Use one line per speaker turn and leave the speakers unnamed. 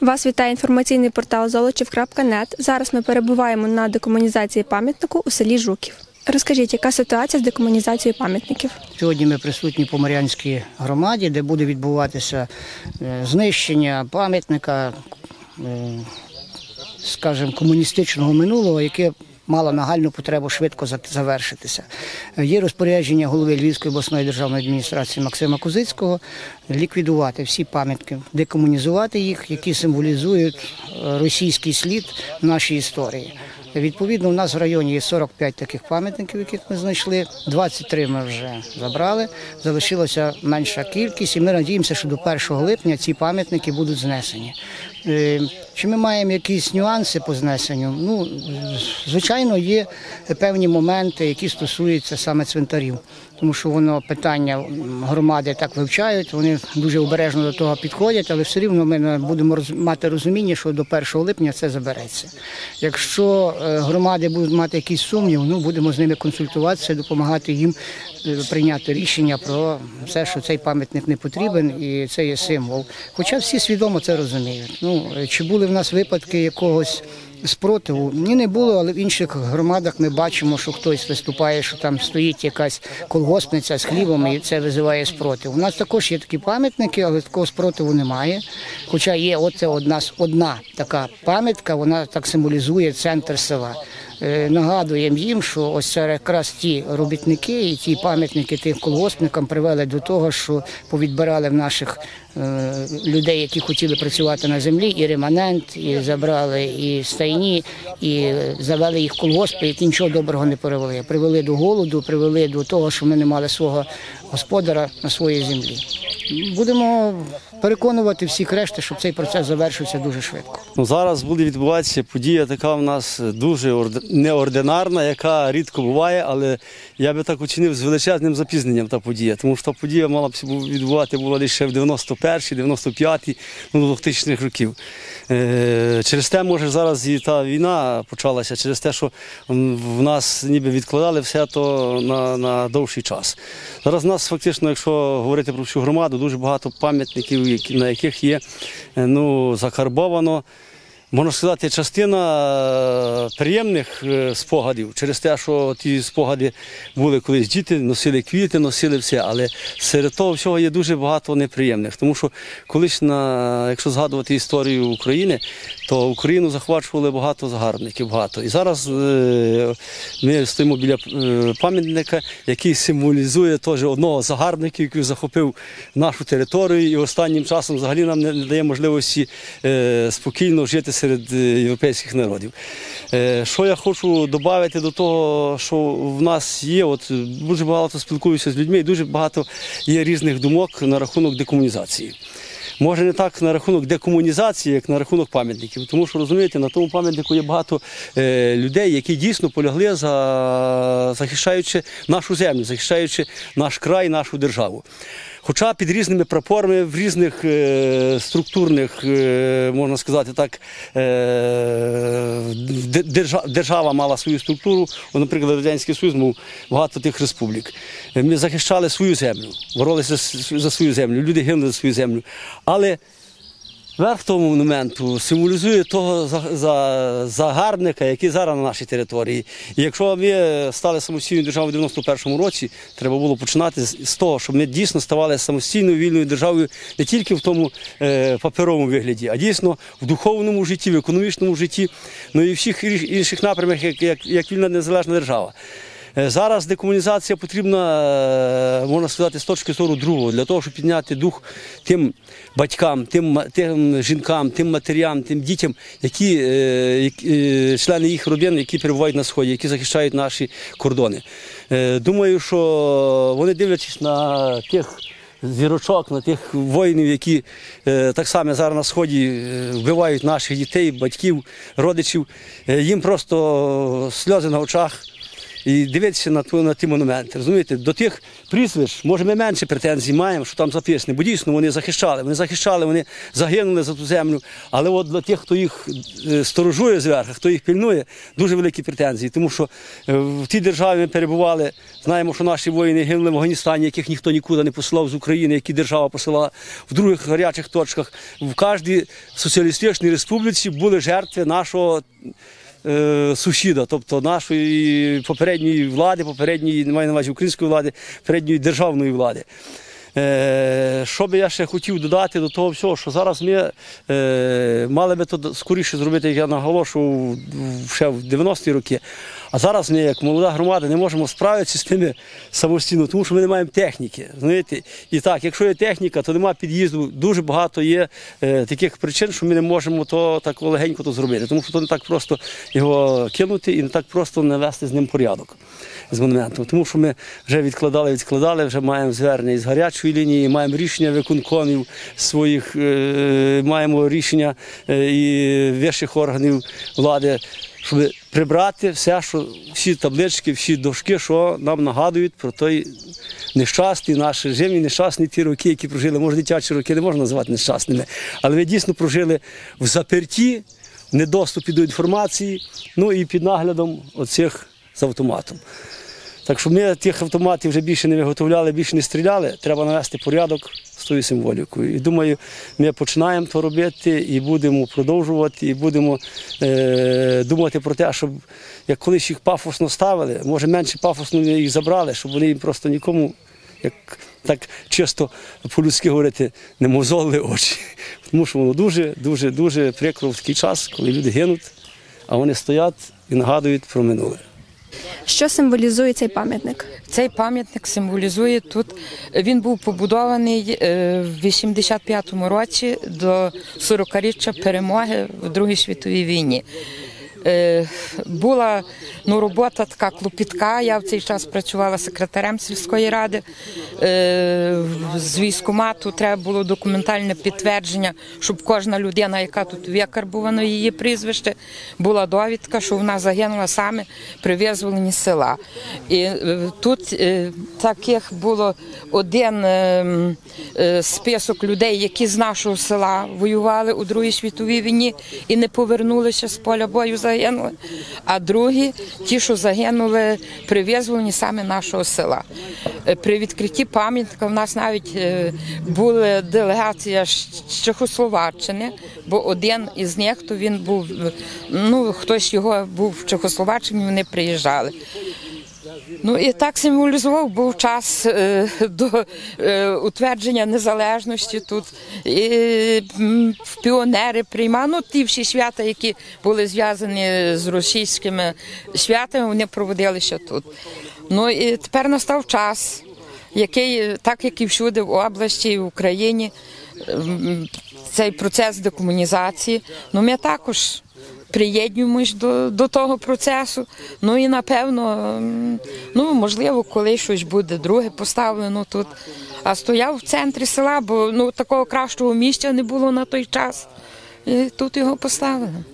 Вас вітає інформаційний портал Золочів.нет. Зараз ми перебуваємо на декомунізації пам'ятнику у селі Жуків. Розкажіть, яка ситуація з декомунізацією пам'ятників?
Сьогодні ми присутні по Мар'янській громаді, де буде відбуватися знищення пам'ятника, скажімо, комуністичного минулого, яке мало нагальну потребу швидко завершитися. Є розпорядження голови Львівської обласної державної адміністрації Максима Козицького ліквідувати всі пам'ятки, декомунізувати їх, які символізують російський слід в нашій історії. Відповідно, у нас в районі є 45 таких пам'ятників, яких ми знайшли, 23 ми вже забрали, залишилася менша кількість, і ми сподіваємося, що до 1 липня ці пам'ятники будуть знесені. Чи ми маємо якісь нюанси по знесенню? Ну, звичайно, є певні моменти, які стосуються саме цвинтарів, тому що воно питання громади так вивчають, вони дуже обережно до того підходять, але все рівно ми будемо мати розуміння, що до 1 липня це забереться. Якщо громади будуть мати якісь сумнів, ну, будемо з ними консультуватися, допомагати їм прийняти рішення про те, що цей пам'ятник не потрібен і це є символ. Хоча всі свідомо це розуміють. Ну, чи були в нас випадки якогось спротиву? Ні, не було, але в інших громадах ми бачимо, що хтось виступає, що там стоїть якась колгоспниця з хлібом і це визиває спротив. У нас також є такі пам'ятники, але такого спротиву немає. Хоча є одна така пам'ятка, вона так символізує центр села. Нагадуємо їм, що ось це якраз ті робітники і ті пам'ятники тим колгоспникам привели до того, що повідбирали в наших людей, які хотіли працювати на землі, і реманент, і забрали і стайні, і завели їх в колгоспи, які нічого доброго не привели. Привели до голоду, привели до того, що ми не мали свого господара на своїй землі. Будемо переконувати всіх решти, щоб цей процес завершився дуже швидко.
Зараз буде відбуватися подія така в нас дуже неординарна, яка рідко буває, але я би так оцінив з величезним запізненням та подія, тому що та подія мала б відбувати була лише в 91-й, 95-й, 2000-х років. Через те, може, зараз і та війна почалася, через те, що в нас ніби відкладали все то на довший час. Зараз в нас фактично, якщо говорити про всю громаду, дуже багато пам'ятників, на яких є закарбовано, можна сказати, частина приємних спогадів, через те, що ті спогади були колись діти, носили квіти, носили все, але серед того всього є дуже багато неприємних. Тому що колись, якщо згадувати історію України, то Україну захвачували багато загарбників, багато. І зараз ми стоїмо біля пам'ятника, який символізує теж одного з загарбників, який захопив нашу територію і останнім часом взагалі нам не дає можливості спокійно жити серед європейських народів. Що я хочу додати до того, що в нас є, от дуже багато спілкуюся з людьми, і дуже багато є різних думок на рахунок декомунізації. Може не так на рахунок декомунізації, як на рахунок пам'ятників. Тому що, розумієте, на тому пам'ятнику є багато людей, які дійсно полягли, захищаючи нашу землю, захищаючи наш край, нашу державу. Хоча під різними прапорами, в різних структурних, можна сказати так, держава мала свою структуру, наприклад, Радянський Союз мав багато тих республік. Ми захищали свою землю, боролися за свою землю, люди гинули за свою землю. Але верх того монументу символізує того загарбника, який зараз на нашій території. І якщо ми стали самостійною державою в 91-му році, треба було починати з того, щоб ми дійсно ставали самостійною вільною державою не тільки в тому паперовому вигляді, а дійсно в духовному житті, в економічному житті, ну і в всіх інших напрямах, як вільна незалежна держава. Зараз декомунізація потрібна, можна сказати, з точки зору другого, для того, щоб підняти дух тим батькам, тим жінкам, тим матерям, тим дітям, члени їх родин, які перебувають на Сході, які захищають наші кордони. Думаю, що вони, дивлячись на тих зірочок, на тих воїнів, які так само зараз на Сході вбивають наших дітей, батьків, родичів, їм просто сльози на очах. і дивитися на ті монументи. Розумієте, до тих прізвищ, може, ми менше претензій маємо, що там записано, бо дійсно вони захищали, вони загинули за ту землю. Але от для тих, хто їх сторожує зверху, хто їх пильнує, дуже великі претензії. Тому що в тій державі ми перебували, знаємо, що наші воїни гинули в Афганістані, яких ніхто нікуди не посилав з України, які держава посилала в других гарячих точках. В кожній соціалістичній республіці були жертви нашого сусіда, тобто нашої попередньої влади, не маю на увазі української влади, попередньої державної влади. Що би я ще хотів додати до того всього, що зараз ми мали би то скоріше зробити, як я наголошував, ще в 90-ті роки, а зараз ми, як молода громада, не можемо справитися з тими самостійно, тому що ми не маємо техніки. Знаєте? І так, якщо є техніка, то немає під'їзду, дуже багато є таких причин, що ми не можемо то так легенько то зробити, тому що то не так просто його кинути і не так просто навести з ним порядок, з монументом. Тому що ми вже відкладали, вже маємо звернення із гарячої лінії, маємо рішення виконкомів своїх, маємо рішення і вищих органів влади, щоб прибрати все, що всі таблички, всі дошки, що нам нагадують про той нещасний, наші живі, нещасні ті роки, які прожили. Може, дитячі роки не можна назвати нещасними, але ви дійсно прожили в заперті, в недоступі до інформації, ну і під наглядом оцих з автоматом. Так що ми тих автоматів вже більше не виготовляли, більше не стріляли, треба навести порядок з тою символікою. І думаю, ми починаємо то робити і будемо продовжувати, і будемо думати про те, щоб як колись їх пафосно ставили, може менше пафосно їх забрали, щоб вони їм просто нікому, як так чисто по-людськи говорити, не мозолили очі. Тому що воно дуже прикро в такий час, коли люди гинуть, а вони стоять і нагадують про минуле.
Що символізує цей пам'ятник?
Цей пам'ятник символізує тут, він був побудований в 85-му році до 40-річчя перемоги в Другій світовій війні. Була робота така клопітка, я в цей час працювала секретарем сільської ради, з військкомату треба було документальне підтвердження, щоб кожна людина, яка тут викарбувано її прізвище, була довідка, що вона загинула саме при визволенні села. І тут таких було один список людей, які з нашого села воювали у Другій світовій війні і не повернулися з поля бою, загинули, а другі – ті, що загинули при визволенні саме нашого села. При відкритті пам'ятника в нас навіть була делегація з Чехословаччини, бо один із них, то він був, хтось його був в Чехословаччині, вони приїжджали. І так символізував був час до утвердження незалежності тут, і в піонери приймали, ті всі свята, які були зв'язані з російськими святами, вони проводилися тут. І тепер настав час, який, так як і всюди в області, і в Україні, цей процес декомунізації, ми також приєднуємось до того процесу, і напевно, можливо, коли щось буде друге поставлено тут. А стояв в центрі села, бо такого кращого місця не було на той час, і тут його поставили.